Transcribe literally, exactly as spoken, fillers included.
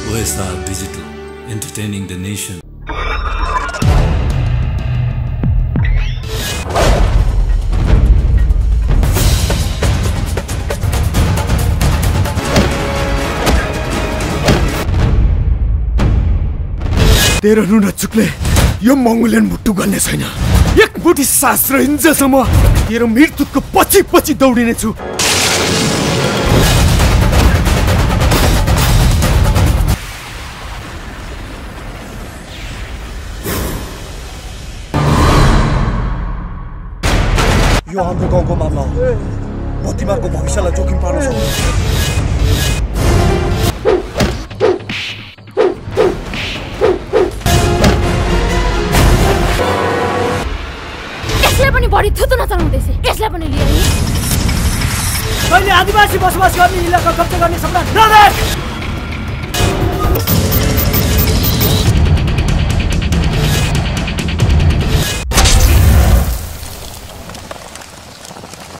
O S R Digital, entertaining the nation. तेरो नुन चुक्ले यो मंगोलियन मुट्टु गर्ने छैन। एक मुठी सास र हिन्जेलसम्म तेरो मृत्युको पछि पछि दौडिने छु। यो हाम्रो गाउँको मामला हो। म तिमीहरूको भविष्यलाई जोखिम पार्न सक्छु। यसले पनि बढी थुतु नचलाउँदैछ। यसलाई पनि लिएर अहिले आदिवासी बसोबास गर्ने इलाका कब्जा गर्ने सपना नदेख।